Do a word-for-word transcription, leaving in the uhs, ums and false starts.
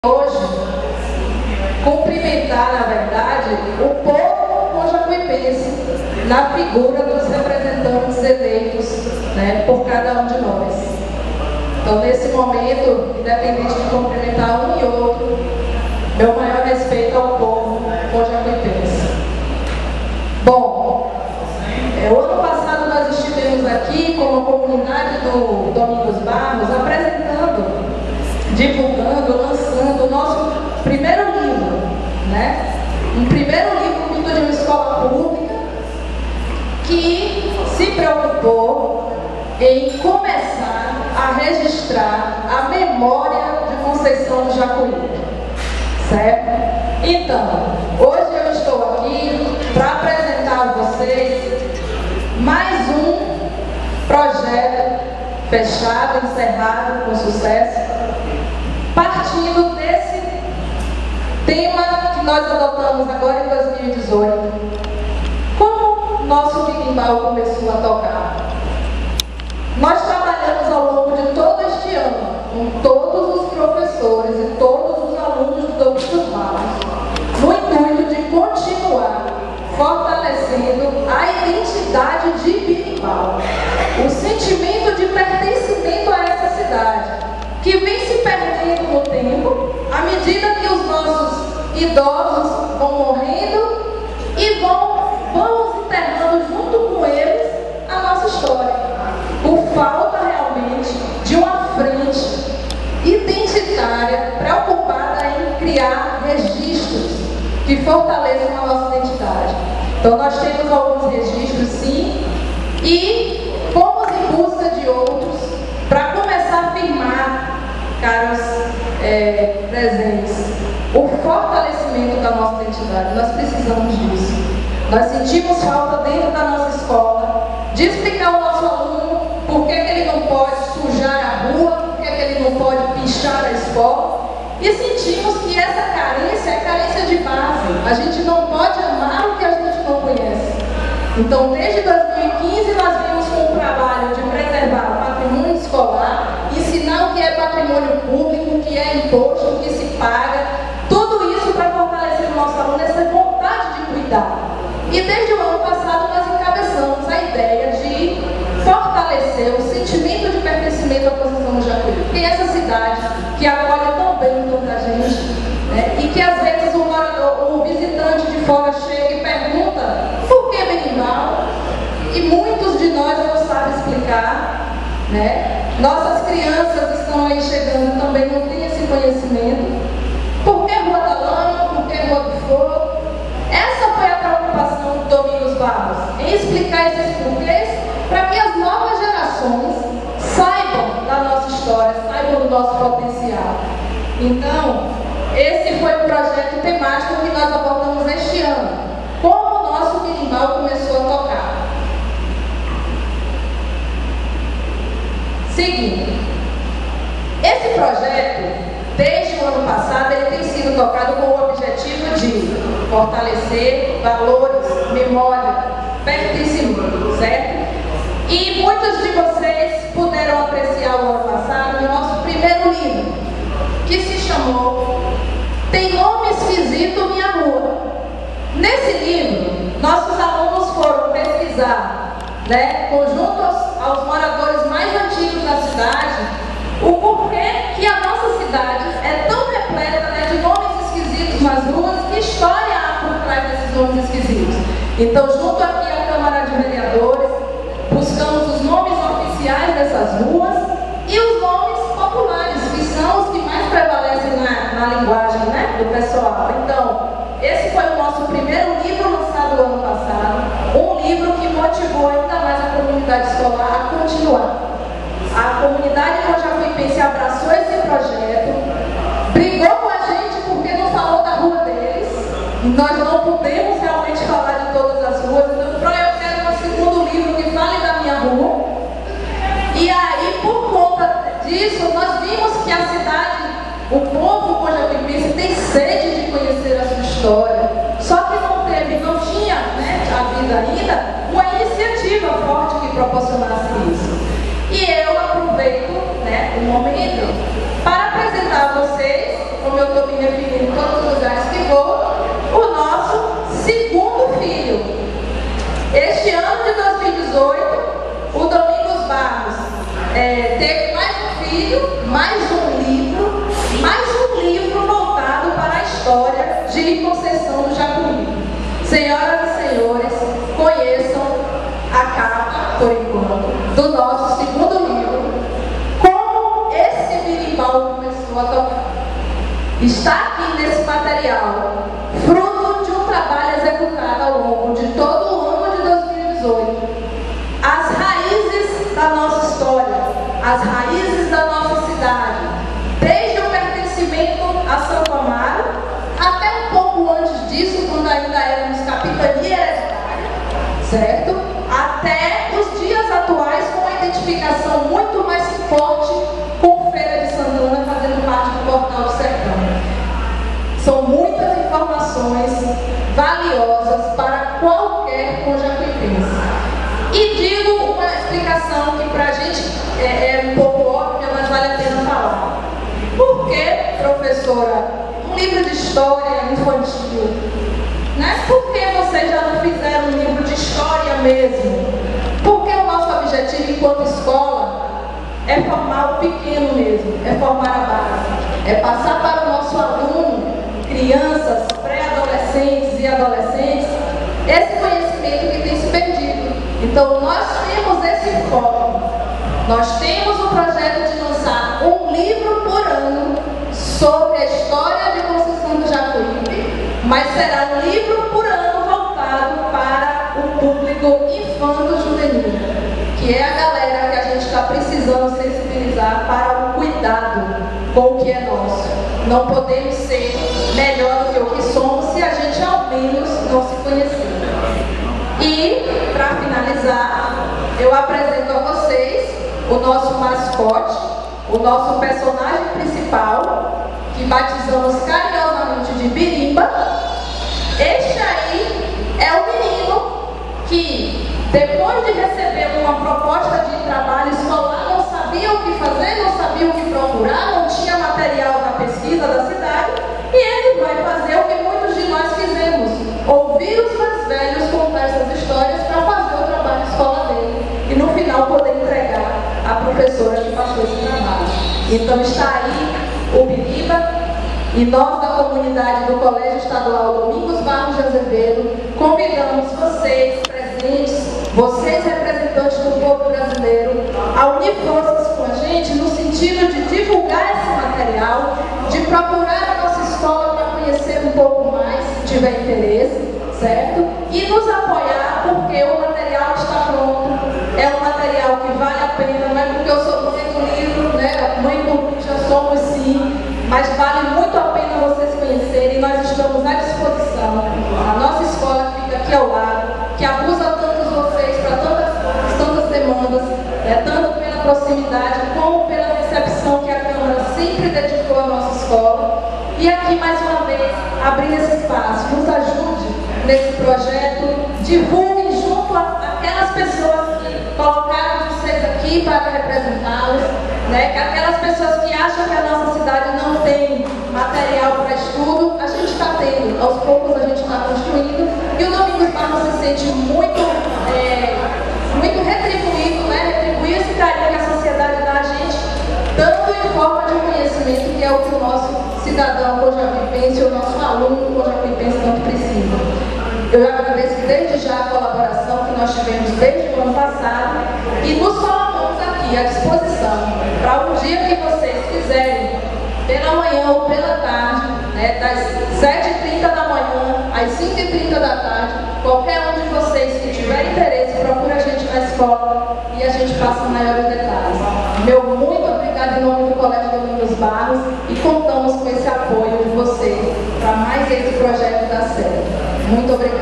Hoje, cumprimentar, na verdade, o povo mojacuipense na figura dos representantes eleitos, né, por cada um de nós. Então, nesse momento, independente de cumprimentar um e outro, meu maior respeito ao povo mojacuipense. Bom, é, o ano passado nós estivemos aqui com a comunidade do Domingos Barros apresentando, divulgando, lançando o nosso primeiro livro, né? Um primeiro livro vindo de uma escola pública que se preocupou em começar a registrar a memória de Conceição do Jacuípe, certo? Então, hoje eu estou aqui para apresentar a vocês mais um projeto fechado, encerrado com sucesso, partindo desse tema que nós adotamos agora em dois mil e dezoito. Como nosso berimbau começou a tocar? Nós trabalhamos ao longo de todo este ano com todos os professores e todos os alunos do Domingos Barros, no intuito de continuar fortalecendo a identidade de berimbau, o sentimento de pertencimento a essa cidade, que vem se perdendo no tempo, à medida que os nossos idosos vão morrendo e vão, vamos enterrando junto com eles a nossa história. Por falta realmente de uma frente identitária preocupada em criar registros que fortaleçam a nossa identidade. Então nós temos alguns registros, sim, e fomos em busca de outros para começar a afirmar, caros é, presentes, o fortalecimento da nossa identidade. Nós precisamos disso. Nós sentimos falta dentro da nossa escola de explicar ao nosso aluno por que, que ele não pode sujar a rua, por que, que ele não pode pichar a escola, e sentimos que essa carência é carência de base. A gente não pode amar o que a gente não conhece. Então, desde dois mil e quinze, nós vimos com o trabalho de preservar o patrimônio escolar, ensinar o que é patrimônio público, o que é imposto, o que se paga, tudo isso para fortalecer o nosso aluno, essa vontade de cuidar. E desde o ano passado, nós encabeçamos a ideia de fortalecer o sentimento de pertencimento à Conceição do Jacuípe, porque essa cidade que acolhe tão bem tanta gente, né, e que às vezes o, morador, o visitante de fora chega e pergunta por que berimbau, e muitos de nós não sabem explicar, né? Nossas crianças que estão aí chegando também não têm esse conhecimento. Por que Rua da Lama? Por que Rua do Fogo? Essa foi a preocupação do Domingos Barros, em explicar esses porquês para que as novas gerações saibam da nossa história, saibam do nosso potencial. Então, esse foi o projeto temático que nós abordamos este ano. Como o nosso berimbau começou a tocar. Seguinte, esse projeto, desde o ano passado, ele tem sido tocado com o objetivo de fortalecer valores, memória, pertencimento, certo? E muitos de vocês puderam apreciar o ano passado o nosso primeiro livro, que se chamou Tem Nome Esquisito Minha Rua. Nesse livro, nossos alunos foram pesquisar, né, conjunto aos, aos moradores mais antigos da cidade, o porquê que a nossa cidade é tão repleta, né, de nomes esquisitos nas ruas, que história há por trás desses nomes esquisitos. Então, junto aqui à Câmara de Vereadores, buscamos os nomes oficiais dessas ruas e os nomes populares, que são os que mais prevalecem na, na linguagem, né, do pessoal. Então, esse foi o nosso primeiro livro lançado no ano passado, um livro que motivou ainda mais a comunidade escolar a continuar. A comunidade mojacuipense abraçou esse projeto, brigou com a gente porque não falou da rua deles, nós não podemos realmente falar de todas as ruas, então eu quero um segundo livro que fale da minha rua. E aí, por conta disso, nós vimos que a cidade, o povo mojacuipense tem sede de conhecer a sua história, só que não teve, não tinha, né, havido ainda uma iniciativa forte que proporcionasse isso. E eu aproveito, né, o momento para apresentar a vocês vocês, como eu estou me referindo em todos os lugares que vou, o nosso segundo filho. Este ano de dois mil e dezoito, o Domingos Barros é, teve mais um filho, mais um livro, mais um livro voltado para a história de Conceição do Jacuípe. Senhoras e senhores, conheçam a capa, por enquanto, do nosso segundo livro, como esse berimbau começou a tocar. Está aqui nesse material, fruto de um trabalho executado ao longo de todo o ano de dois mil e dezoito. As raízes da nossa história, as raízes da nossa cidade, desde o pertencimento a Santo Amaro, até um pouco antes disso, quando ainda éramos capitania hereditária, certo? Até os dias atuais, com uma identificação muito mais forte com Feira de Santana, fazendo parte do Portal do Sertão. São muitas informações valiosas para qualquer conjacuipense. E digo uma explicação que para a gente é, é um pouco óbvia, mas vale a pena falar. Por que, professora, um livro de história infantil? Né? Por que vocês já não fizeram um livro de história mesmo? Porque o nosso objetivo enquanto escola é formar o pequeno mesmo, é formar a base, é passar para o nosso aluno, crianças, pré-adolescentes e adolescentes, esse conhecimento que tem se perdido. Então nós temos esse foco, nós temos o projeto de lançar um livro por ano sobre a história de Conceição do Jacuípe, mas será um livro por ano voltado para o público infanto-juvenil, que é a galera que a gente está precisando sensibilizar para o cuidado com o que é nosso. Não podemos ser melhor do que o que somos se a gente ao menos não se conhecer. E, para finalizar, eu apresento a vocês o nosso mascote, o nosso personagem principal, que batizamos carinhosamente de Birimba. Este aí é o menino que, depois de receber uma proposta de trabalho escolar, não sabia o que fazer, não sabia o que procurar, não tinha material na pesquisa da cidade, e ele vai fazer o que muitos de nós fizemos: ouvir os mais velhos contar essas histórias para fazer o trabalho escolar dele e no final poder entregar a professora que passou esse trabalho. Então está aí o Birimba. E nós, da comunidade do Colégio Estadual Domingos Barros de Azevedo, convidamos vocês, presentes, vocês, representantes do povo brasileiro, a unir forças com a gente no sentido de divulgar esse material, de procurar a nossa escola para conhecer um pouco mais, se tiver interesse, certo? E nos apoiar, porque o material está pronto, é um material que vale a pena, não é porque eu sou mãe do livro, né? Mãe do já somos sim, mas vale muito a pena vocês conhecerem. Nós estamos à disposição. A nossa escola fica aqui ao lado, que abusa tanto de vocês para tantas, tantas demandas, é, tanto pela proximidade como pela recepção que a Câmara sempre dedicou à nossa escola. E aqui, mais uma vez, abrir esse espaço, nos ajude nesse projeto, divulguem junto àquelas pessoas que colocaram vocês aqui para representá-los, né? Que aquelas pessoas que acham que a nossa cidade não tem material para estudo, a gente está tendo, aos poucos a gente está construindo, e o Domingos Barros se sente muito, é, muito retribuído, né? Retribuir esse carinho que a sociedade dá a gente, dando em forma de conhecimento, que é o que o nosso cidadão conjacuipense, o nosso aluno conjacuipense tanto precisa. Eu agradeço desde já a colaboração que nós tivemos desde o ano passado e nos colocamos aqui à disposição para um dia que vocês quiserem, pela manhã ou pela tarde, né, das sete e trinta da manhã às cinco e trinta da tarde, qualquer um de vocês que tiver interesse, procura a gente na escola e a gente passa maiores detalhes. Meu muito obrigado em nome do Colégio Domingos Barros e contamos com esse apoio de vocês para mais esse projeto dar certo. Muito obrigada.